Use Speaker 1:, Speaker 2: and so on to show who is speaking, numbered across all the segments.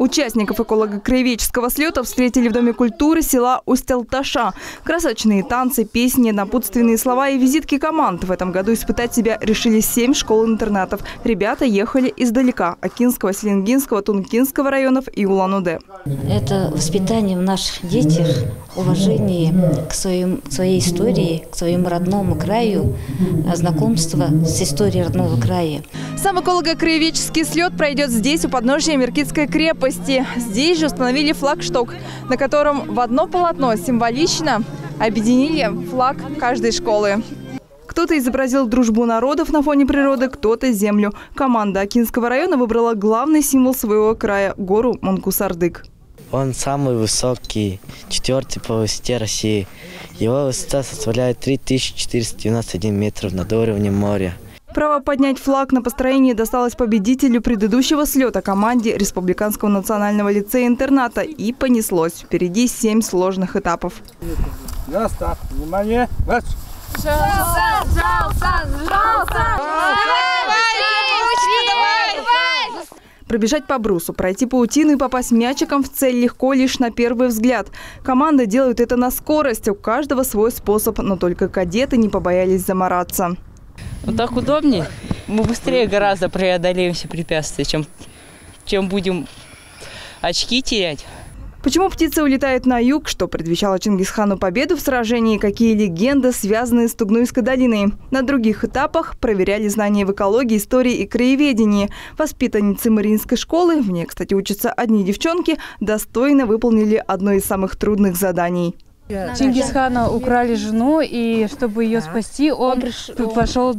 Speaker 1: Участников эколого-краеведческого слета встретили в Доме культуры села Усть-Алташа. Красочные танцы, песни, напутственные слова и визитки команд. В этом году испытать себя решили 7 школ-интернатов. Ребята ехали издалека – Акинского, Селенгинского, Тункинского районов и Улан-Удэ.
Speaker 2: Это воспитание в наших детях, уважение к своей истории, к своему родному краю, знакомство с историей родного края.
Speaker 1: Сам эколого-краеведческий слет пройдет здесь, у подножия Меркитской крепости. Здесь же установили флагшток, на котором в одно полотно символично объединили флаг каждой школы. Кто-то изобразил дружбу народов на фоне природы, кто-то землю. Команда Акинского района выбрала главный символ своего края – гору Мангусардык.
Speaker 3: Он самый высокий, 4-й по высоте России. Его высота составляет 3491 метр над уровнем моря.
Speaker 1: Право поднять флаг на построении досталось победителю предыдущего слета – команде Республиканского национального лицея-интерната. И понеслось. Впереди 7 сложных этапов.
Speaker 4: На старт. Внимание.
Speaker 1: Пробежать по брусу, пройти паутину и попасть мячиком в цель легко лишь на первый взгляд. Команды делают это на скорость. У каждого свой способ, но только кадеты не побоялись замораться.
Speaker 5: Вот так удобнее. Мы быстрее гораздо преодолеем все препятствия, чем будем очки терять.
Speaker 1: Почему птицы улетают на юг, что предвещало Чингисхану победу в сражении, какие легенды, связанные с Тугнуйской долиной. На других этапах проверяли знания в экологии, истории и краеведении. Воспитанницы Мариинской школы, в ней, кстати, учатся одни девчонки, достойно выполнили одно из самых трудных заданий.
Speaker 6: Чингисхана украли жену, и чтобы ее спасти, он пошел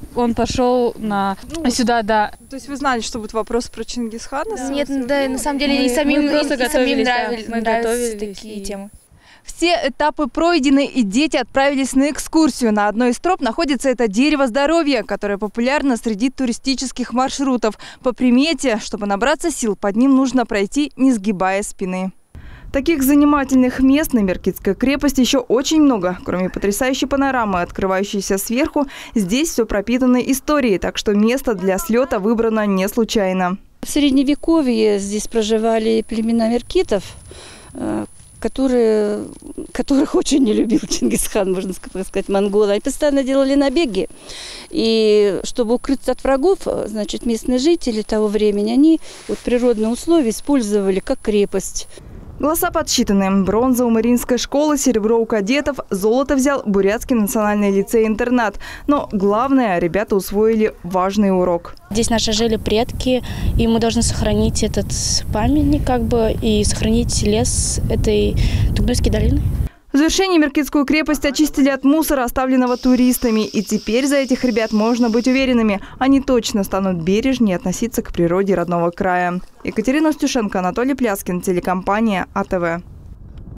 Speaker 6: сюда.
Speaker 1: То есть вы знали, что будет вопрос про Чингисхана?
Speaker 7: Нет, да, на самом деле и самим нравятся такие темы.
Speaker 1: Все этапы пройдены, и дети отправились на экскурсию. На одной из троп находится это дерево здоровья, которое популярно среди туристических маршрутов. По примете, чтобы набраться сил, под ним нужно пройти, не сгибая спины. Таких занимательных мест на Меркитской крепости еще очень много. Кроме потрясающей панорамы, открывающейся сверху, здесь все пропитано историей, так что место для слета выбрано не случайно.
Speaker 8: В Средневековье здесь проживали племена меркитов, которых очень не любил Чингисхан, можно сказать, монголы. Они постоянно делали набеги. И чтобы укрыться от врагов, значит, местные жители того времени, они природные условия использовали как крепость.
Speaker 1: Голоса подсчитаны. Бронза у Мариинской школы, серебро у кадетов, золото взял Бурятский национальный лицей-интернат. Но главное, ребята усвоили важный урок.
Speaker 7: Здесь наши жили предки, и мы должны сохранить этот памятник, и сохранить лес этой Тугнуйской долины.
Speaker 1: В завершении Меркитскую крепость очистили от мусора, оставленного туристами. И теперь за этих ребят можно быть уверенными. Они точно станут бережнее относиться к природе родного края. Екатерина Устюшенко, Анатолий Пляскин, телекомпания АТВ.